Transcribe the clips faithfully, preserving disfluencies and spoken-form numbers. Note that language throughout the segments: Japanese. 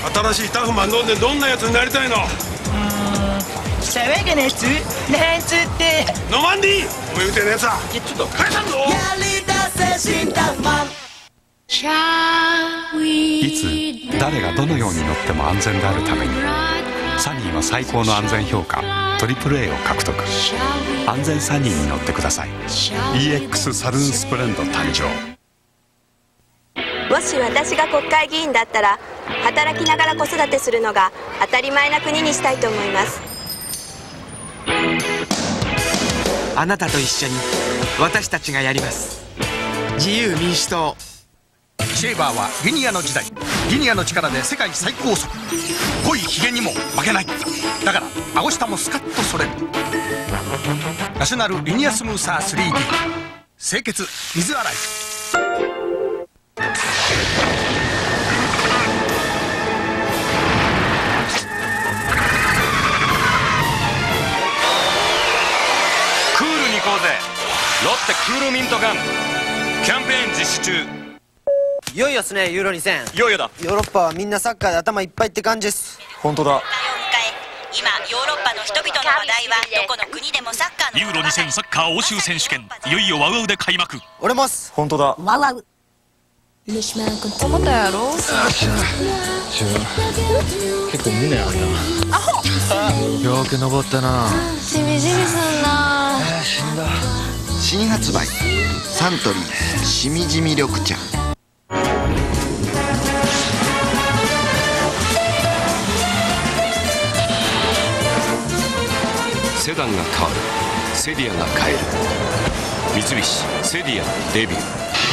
新しいタフマン飲んでどんなやつになりたいの？うーん、 騒がないやつなんつって飲まんでいい。お前みたいなやつはちょっと返さんぞ。 いつ誰がどのように乗っても安全であるためにサニーは最高の安全評価 トリプルエー を獲得。安全サニーに乗ってください。 イーエックス サルーンスプレンド誕生。 もし私が国会議員だったら働きながら子育てするのが当たり前な国にしたいと思います。 あなたと一緒に私たちがやります。自由民主党。 シェーバーはリニアの時代、リニアの力で世界最高速。濃いヒゲにも負けない。だから顎下もスカッと剃れる。ナショナルリニアスムーサー スリーディー 清潔水洗い。 クールに行こうぜ。ロッテクールミントガンキャンペーン実施中。 いよいよっすね、ユーロにせん。 いよいよだ。 ヨーロッパはみんなサッカーで頭いっぱいって感じです。 本当だ。 今ヨーロッパの人々の話題はどこの国でもサッカーのユーロにせんサッカー欧州選手権、いよいよワウワウで開幕。 俺もっす。 本当だ。 ワウワウ思ったやろ。 結構胸あるな。 アホ。 よく登ったな。 しみじみすんな。 えー、死んだ。 新発売サントリーしみじみ緑茶。 セダンが変わる。セディアが変える。三菱セディアデビュー。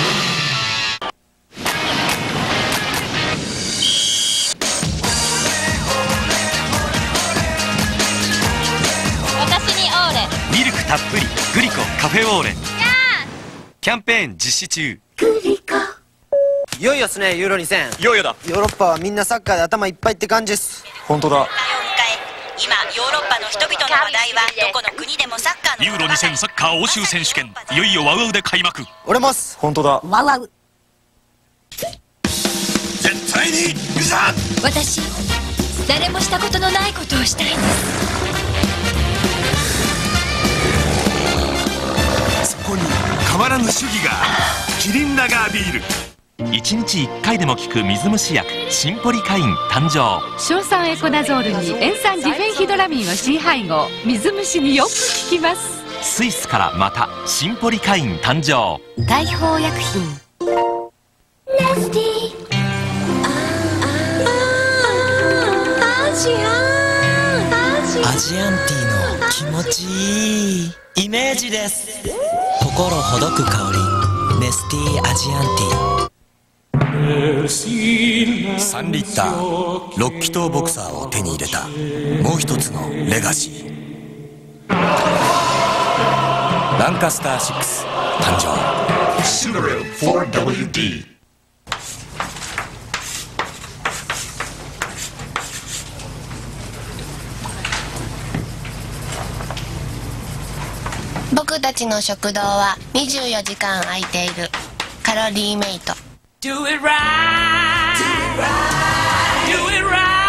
私にオーレ。 ミルクたっぷりグリコカフェオーレ。キャンペーン実施中。グリコ。 いよいよっすね、ユーロにせん。 いよいよだ。 ヨーロッパはみんなサッカーで頭いっぱいって感じです。 本当だ。 今ヨーロッパの人々の話題はどこの国でもサッカーのユーロにせんサッカー欧州選手権、いよいよワウワウで開幕。 俺もっす。 本当だ。 ワウワウ絶対に許さん。 私誰もしたことのないことをしたいんです。 そこに変わらぬ主義が。キリンラガービール。 いちにちいっかいでも効く水虫薬シンポリカイン誕生。 硝酸エコナゾールに塩酸ジフェンヒドラミンを新配合。水虫によく効きます。 スイスからまたシンポリカイン誕生。 大宝薬品。ナスティアジアンアジアンティの気持ちいいイメージです。心ほどく香りネスティアジアンティ。 さんリッターロッキトーボクサーを手に入れたもう一つのレガシー。ランカスターシックス誕生。 シュナレル フォーダブリューディー。 僕たちの食堂はにじゅうよじかん空いている。カロリーメイト。Do it right. Do it right. Do it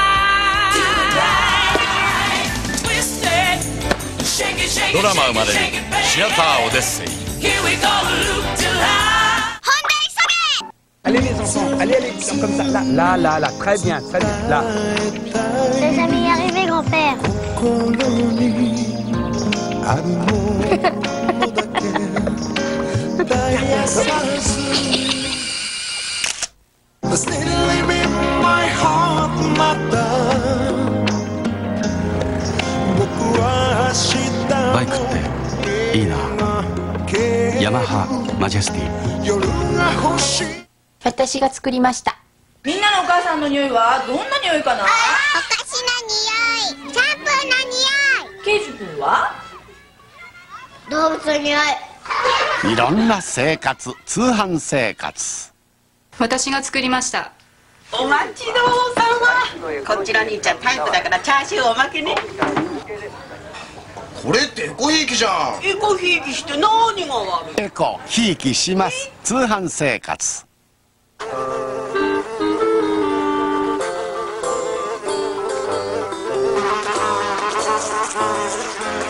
right. Twist it. Shake it, shake it. ドラマ生まれるシアターオデッセイ。 Here we go. Loop to high. Allez les enfants, allez allez, comme ça, là, là, là, là, très bien, très bien, là. C'est jamais y arrivé, grand-père. Bike っていいな。ヤマハマジェスティ。 私が作りました。 みんなのお母さんの匂いはどんな匂いかな？お菓子の匂い、シャンプーの匂い。 ケイジ君は？ 動物の匂い。 いろんな生活、通販生活。 私が作りました。 お待ちどうさま。こちら兄ちゃんタイプだからチャーシューおまけね。 これってエコひいきじゃん。 エコひいきして何が悪い？ エコひいきします。通販生活。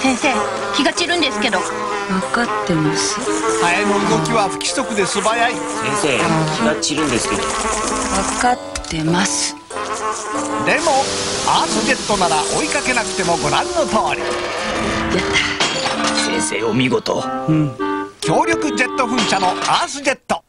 先生、気が散るんですけど。 分かってます。 ハエの動きは不規則で素早い。 先生、気が散るんですけど。 分かってます。 でもアースジェットなら追いかけなくてもご覧の通り。 やった。先生お見事。 うん。強力ジェット噴射のアースジェット。